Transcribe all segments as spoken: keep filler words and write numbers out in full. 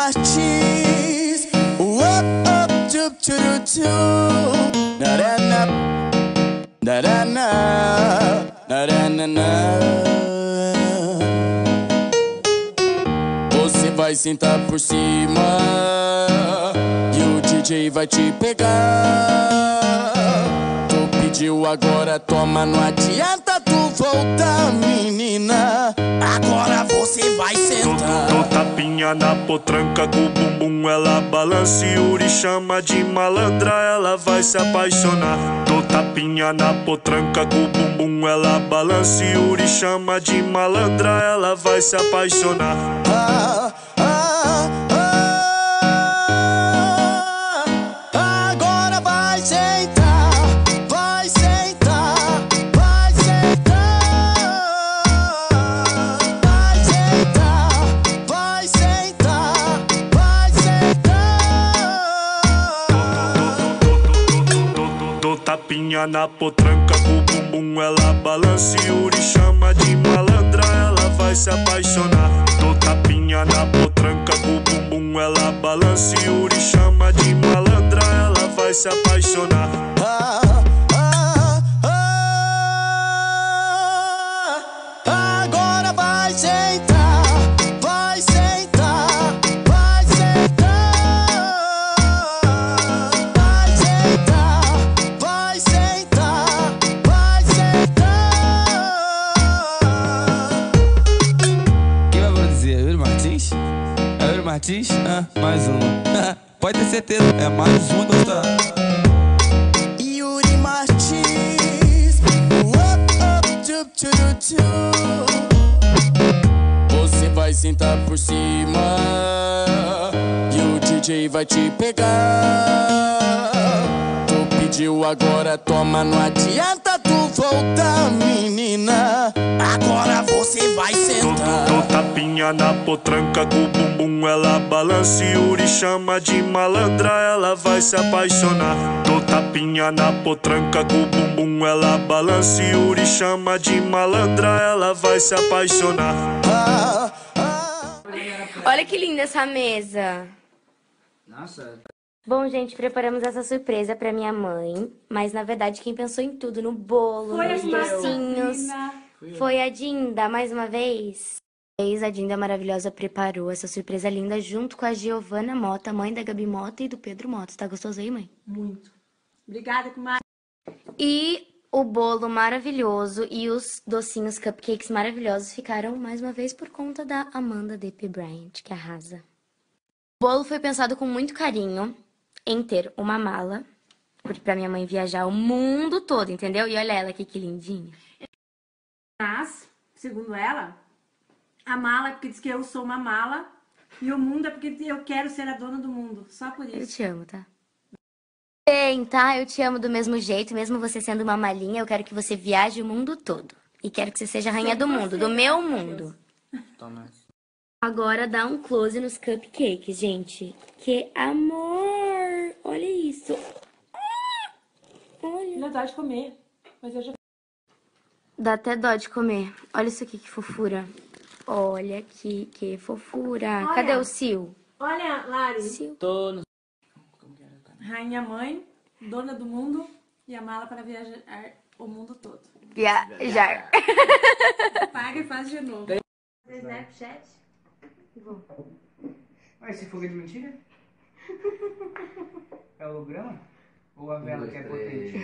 Martins. Up, up, tup, tup, tup. Na-na-na, na-na-na, na-na-na. Você vai sentar por cima e o D J vai te pegar. Tu pediu, agora toma, não adianta tu voltar, menina. Agora você vai sentar. Dou tapinha na potranca com o bumbum, ela balança e Yuri chama de malandra, ela vai se apaixonar. Dou tapinha na potranca com o bumbum, ela balança e Yuri chama de malandra, ela vai se apaixonar. Ah, ah, ah, agora vai sentar, vai sentar, vai sentar, vai sentar, vai sentar, vai sentar. Dou tapinha na potranca com o bumbum, ela balança e Yuri chama de malandra, ela vai se apaixonar. Dou tapinha na potranca com o bumbum, ela balança e Yuri chama de malandra, ela vai se apaixonar. Ah, ah, ah, agora vai sentar, vai sentar, vai sentar, vai sentar, vai sentar, vai sentar. Quem vai produzir? É Yuri Martins? É Yuri Martins? Ah, mais uma. Pode ter certeza, é mais uma gostar. Yuri Martins. Up, up, tup, tup, tup. Você vai sentar por cima e o D J vai te pegar. Tu pediu, agora toma, não adianta tu voltar, menina. Agora você vai sentar. Dou tapinha na potranca com o bumbum, ela balança e Yuri chama de malandra, ela vai se apaixonar. Dou tapinha na potranca com o bumbum, ela balança e Yuri chama de malandra, ela vai se apaixonar. Ah, ah. Olha que linda essa mesa. Nossa. Bom, gente, preparamos essa surpresa pra minha mãe. Mas, na verdade, quem pensou em tudo, no bolo, Foi nos a docinhos, Dinda. foi a Dinda, mais uma vez. A Dinda maravilhosa preparou essa surpresa linda junto com a Giovana Mota, mãe da Gabi Mota e do Pedro Mota. Tá gostoso aí, mãe? Muito. Obrigada, comadre. E o bolo maravilhoso e os docinhos cupcakes maravilhosos ficaram, mais uma vez, por conta da Amanda D P Bryant, que arrasa. O bolo foi pensado com muito carinho em ter uma mala, pra minha mãe viajar o mundo todo, entendeu? E olha ela aqui, que lindinha. Mas, segundo ela, a mala é porque diz que eu sou uma mala e o mundo é porque eu quero ser a dona do mundo. Só por Eu isso. te amo, tá? Bem, tá? Eu te amo do mesmo jeito, mesmo você sendo uma malinha, eu quero que você viaje o mundo todo. E quero que você seja a rainha do mundo, do meu mundo. Toma. Agora dá um close nos cupcakes, gente. Que amor! Olha isso. Ah! Olha. Dá dó de comer, mas eu já... Dá até dó de comer. Olha isso aqui, que fofura. Olha aqui, que fofura. Olha. Cadê o Sil? Olha, Lari, Sil. Tô no... rainha mãe, dona do mundo e a mala para viajar o mundo todo. Viajar. Paga e faz de novo. Snapchat? Vou. Mas esse fogo é de mentira? É holograma? Ou a vela que é potente?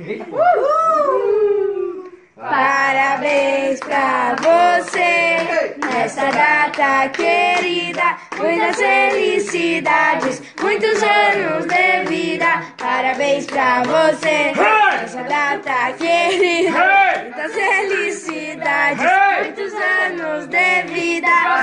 Parabéns pra você nessa data querida, muitas felicidades, muitos anos de vida. Parabéns pra você nessa data querida, muitas felicidades, muitos anos de vida.